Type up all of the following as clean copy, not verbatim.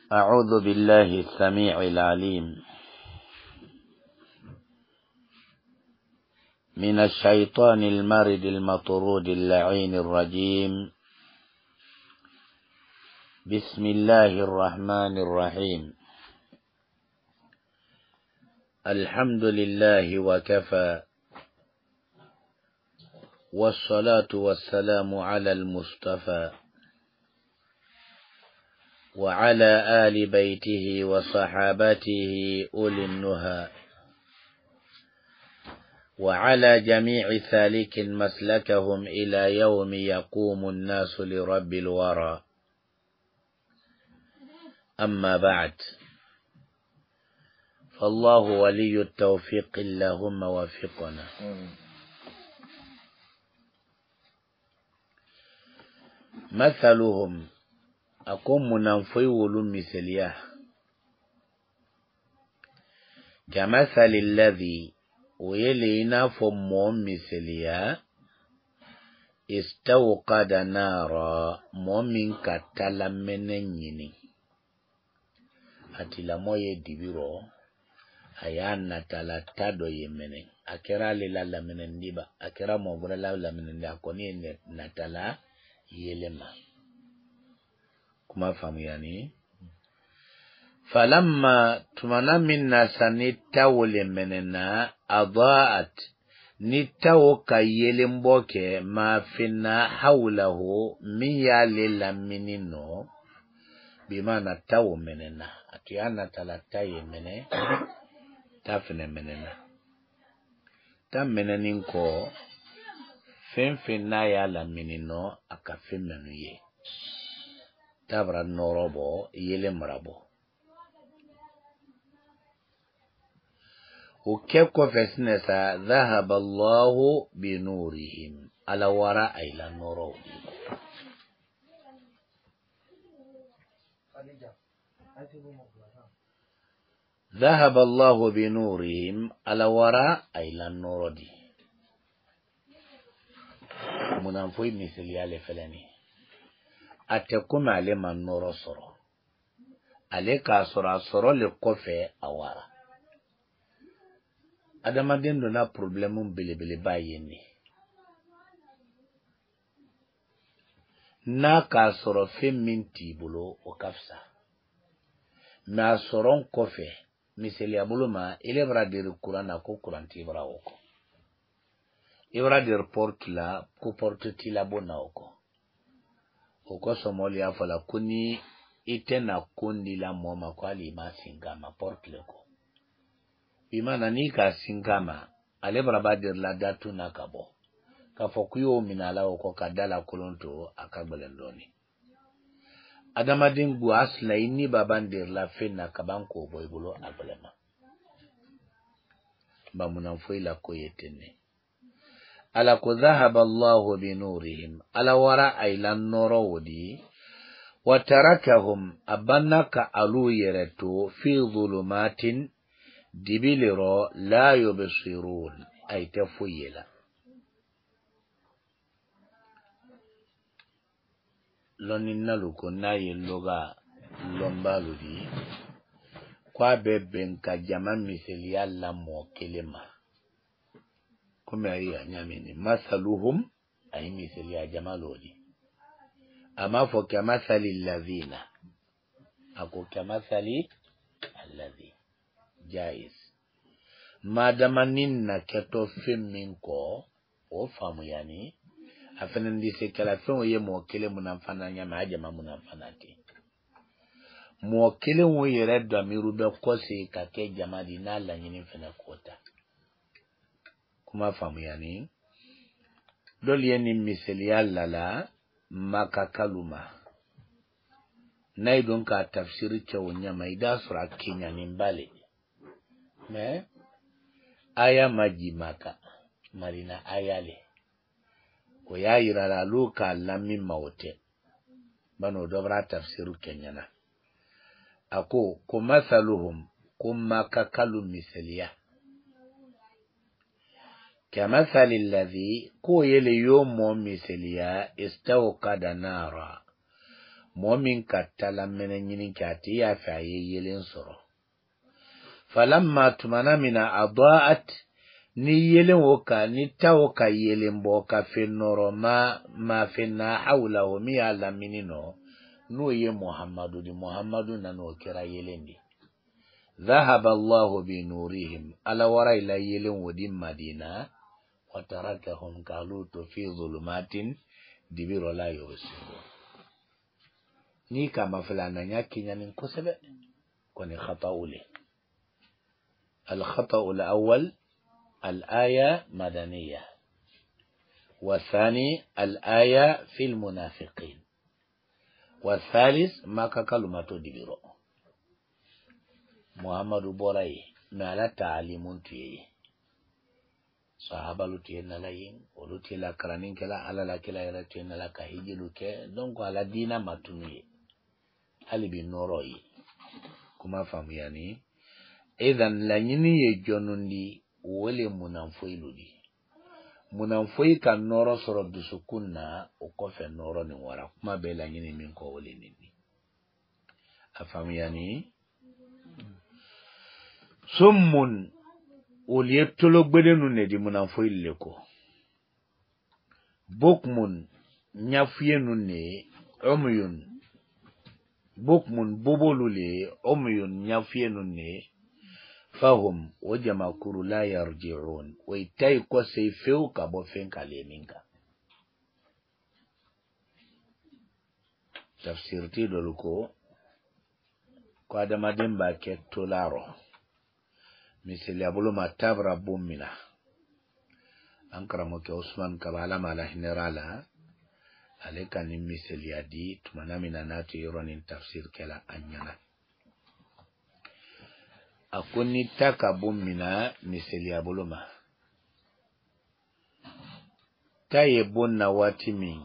أعوذ بالله السميع العليم من الشيطان المارد المطرود اللعين الرجيم. بسم الله الرحمن الرحيم. الحمد لله وكفى، والصلاة والسلام على المصطفى وعلى آل بيته وصحابته أولي النهى، وعلى جميع سالك مسلكهم إلى يوم يقوم الناس لرب الورى. أما بعد، فالله ولي التوفيق، اللهم وفقنا. مثلهم أقوم منفي ولم مثليه كمثل الذي ويلينا فمهم مثليه استوقد نارا مؤمن كتلمنيني atila moye dibiro ayana talatado yemene akera lila lamenen diba akera mogura la lamenen da koni natala yelema kuma famu yani. Falamma tumana minna sanitawle menena adaat nitawo kayelemboke ma finna hawlahu min yalila minino bimana tawo menena atiyana talata yemene tafne menena tam menenin ko fenfenna yala minino akafemenu ye tabra norobo yele marabo ukeko fesnesa dhahaba Allahu binurihim ala wara ila noro. ذهب الله بنورهم على وراء إلى النور دي منافوي مثل يالي فلاني أتكم على ما النور صرو عليك صرو لقفة أورا أدام دين دونا بروبلمون بلي بايني ناكا صرو في من تيبولو وكفسا ما صرون كفة miseli abuluma ile bradir kurana ko kuranti brawoko ibradir portla ko portati la bonako oko somolia fala kuni itena kundi la moma kwali masingama portle ko bimana nika singama ale brabadir la datu nakabo kafokuyo minala oko kadala kolonto akagbelendoni adamadin gu asla ini babandir la fena kabanko boybulo ablema bamuna foila koyetene ala ko dhahaba Allahu binurihim ala wara aylan norodi wa tarakahum abanaka alu yereto fi dhulumatin dibiliro la yubsirun ay tafuyela loninna luko naye loga lombaludi kwa bebenka jama miseli yalla mo kelema kuma ya nyamini masaluhum ay miseli ya jamalodi ama fo kama sali alladhina ako kama sali alladhi jaiz madamaninna keto femminko o famu yani afenen dise kala fen ye mo kele munafana nyama ajama munafanati mo kele wo yere do amiru be kosi ka ke jamadi na la nyini fena kota kuma famu yani doli yeni miseli yalla la makakaluma naidon ka tafsiri chewo nyama ida sura kinya nimbale me aya majimaka marina ayale ko ya yirala luka lammi mawte bano dobra tafsiru kenyana ako ko masaluhum kuma kakalu misaliya kamathali alladhi ko yele yomo misaliya istawqada nara mu'min katala menenyin kati ya fa yelen soro falamma tumana mina adaat ni yelen woka ni tawoka yelen boka fenoro ma fenna hawla wa mi ala minino no ye muhammadu di muhammadu nano kira yelendi ذهب الله بنورهم على وراء لا يلين ودين مدينة وتركهم كالوت في ظلمات دبير لا يبصرون ni kama fulana nyaki nyanin kusebe kwenye khata'u li al-khata'u al-awwal al-aya madaniyya والثاني الآية في المنافقين والثالث ما كلمة دبيرو محمد بوراي ما تعليمون تي صحابة لتين لاين ولتين لا كرانين كلا على لا كلا يرتين لا كهيجي لك دونك على دينا ما تنوي هل بنوروي كما فهم يعني إذن لنيني يجونون دي ولي منافويلو دي munanfoyi ka noro soro dusukunna o kofe noro ni wara kuma be la nyini min ko wole nini afamiyani summun uliyetolo gbedenu ne di munanfoyi leko bokmun nyafiyenu ne umyun bokmun bobolule umyun nyafiyenu ne fahum wajama kuru la yarji'un wa itai ko sai feu ka bo fen kaleminka tafsir ti doluko ko adama demba ke tolaro misali abulu matabra bumina ankara mo ke Usman kabala mala generala aleka ni misali adi tumana mina natu yoron tafsir kala anyana akuni taka bumina miseli abuluma taye bonna watimi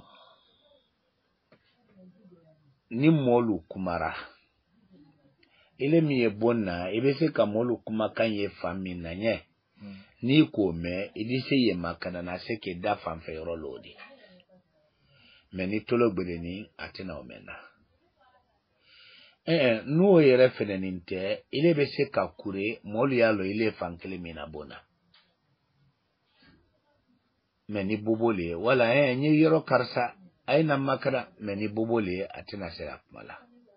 ni molu kumara ile miye bonna ibese ka molu kuma kanye famina nye ni kome idise ye makana na seke da fanfe rolodi meni tolo gbeleni atina omena nuo yere feneninte ile bese ka kure molu yalo ile fankele mina bona meni bubole wala nyi yero karsa aina makara meni bubole atina sera mala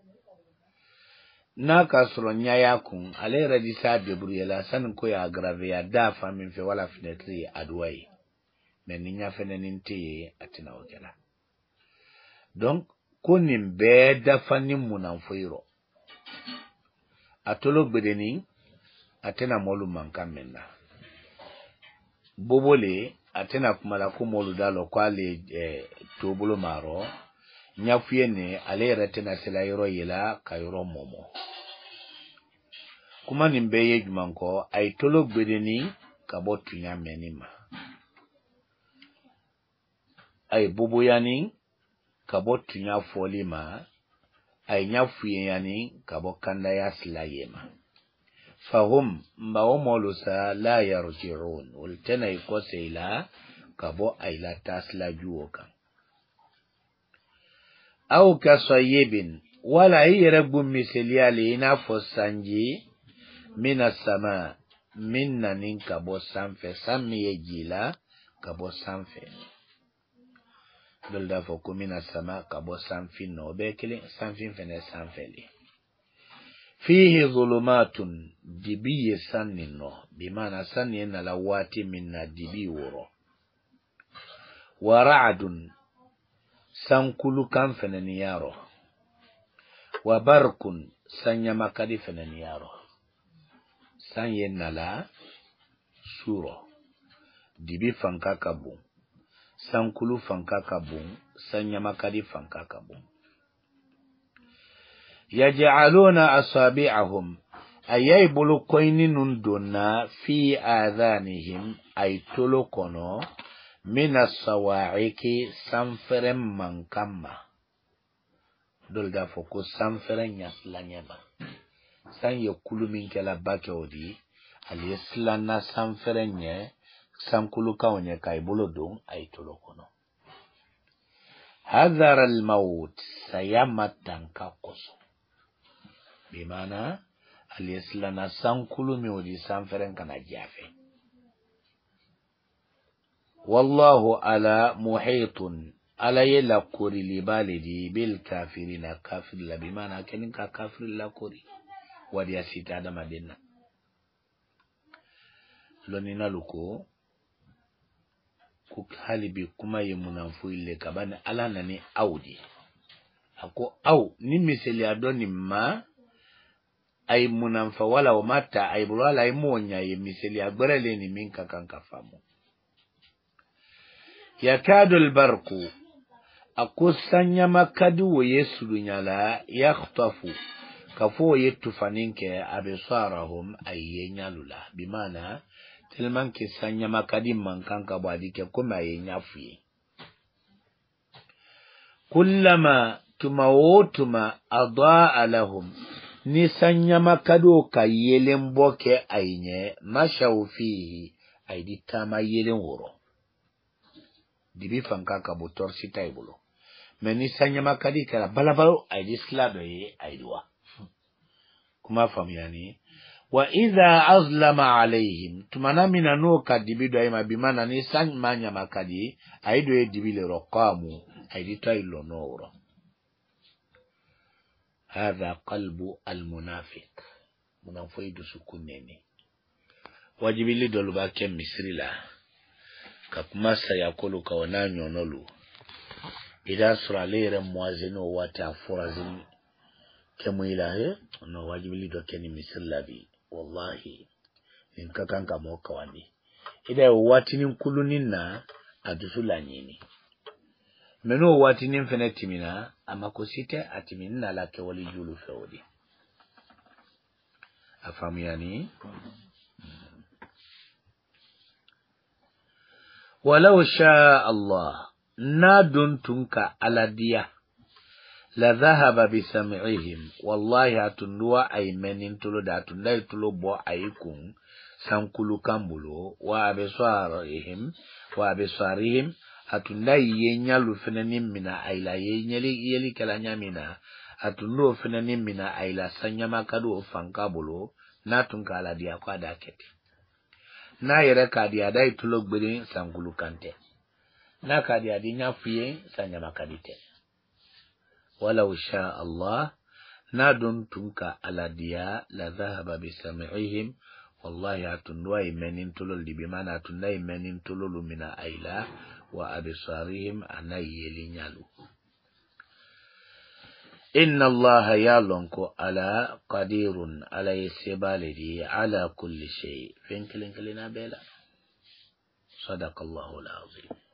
na kasro nyaya kun ale radisa de bruyela san ko ya grave ya da famin fe wala fenetri adwai meni nya feneninte atina okela donc konin be da fannin munanfoiro atolo gbedeni atena molu mankamenna bobole atena kumala ko molu dalo kwale tobulo maro nyafuyene ale retena sela yoro yela kayoro momo kuma nimbe yejumanko ay tolo gbedeni kabotu nya menima ay boboyani kabotu nya folima ay nya fuyeni kabo kanda ya slayema fahum mbawomolusa la yarji'un ultena ikose ila kabo ayla tasla juoka au kasayibin wala yirabu misliali ina fosanji mina sama minna nin kabo sanfe sammi yejila kabo sanfe dolda foko mina sama kabo sanfin no bekele sanfin fene sanfeli fihi dhulumatun dibiye sanino bimana sanina lawati minna dibi woro wa ra'dun sankulu kan fenani yaro wa barkun sanya makadi fenani yaro sanye nala suro dibi fanka kabu sankulu fanka kabu sanya makadi fanka kabu yaj'aluna asabi'ahum ayay bulukoynin donna fi adhanihim ay tulukono min as-sawa'iki sanferen mankama dolda foko sanferen yaslanyama san yakulu min kala bakodi al-islana sanferen ye sankulu kawne kay bulodon ay tulukono hadhara al-maut sayamatan kakoso bimana alislana sankulu mi wodi sanferen kana jafe wallahu ala muhitun ala yala kori libalidi bil kafirina kafir la bimana kenin ka kafir la kori wadi asita da madina lonina luko ku halibi kuma yemunanfu ile kabane ala nani audi ako au ni miseli adoni ma ay munanfa wala o mata ay bulala ay monya ye miseli agbarale ni minka kanka famu yakadu albarqu akusanya makadu wo yesu dunyala yakhtafu kafo yetufaninke abisarahum ayyenyalula bimana telman ke sanya makadi mankanka badike kuma yenyafuye kullama tumawotuma adaa lahum ni sanya makado ka yelen boke ainye mashaw fihi aidi tama yelen woro dibi fankaka botor sitaibulo meni sanya makadi kala balabalo aidi slabe aidwa kuma famiyani wa idha azlama alaihim tumanamina no kadibido ay mabimana ni sanya makadi aido dibile roqamu aidi taylo noro هذا قلب المنافق منافق سكونني واجب لي دولبا كم مصري لا كما سيقول كونانيو نولو اذا سرا لير موازن واتا فرازن كميلا no واجب لي دو كني مصري لا بي والله ان كانka mo kawani ida watinin kuluninna adusula nyini meno watinin fenetimina amakosite atiminna lake wali julu fewdi afamu yani walau sha Allah nadun tunka aladiya la dhahaba bisam'ihim wallahi atunwa aymenin tulo da tunai tulo bo ayikun sankulu kambulo wa abisarihim atundai yenyalu fenanin mina aila yeli kala nyamina atundo fenanin mina aila sanyama kadu fankabulo natun kala dia kwa daketi na yere kadia dai tulo gbere sangulu kante na kadia di nyafuye sanyama kadite walau sha Allah nadun tunka aladia la dhahaba bisam'ihim wallahi atundwa imenin tulo libimana atunda imenin tulo lumina aila wa abisarihim anayeli nyalu inna allaha yalonko ala qadirun ala yasibalidi ala kulli shay finkilinkalina bela sadaqallahu alazim.